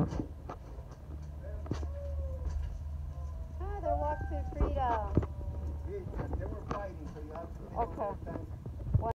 Ah, they're walking to freedom. They were fighting, so you have to. Okay.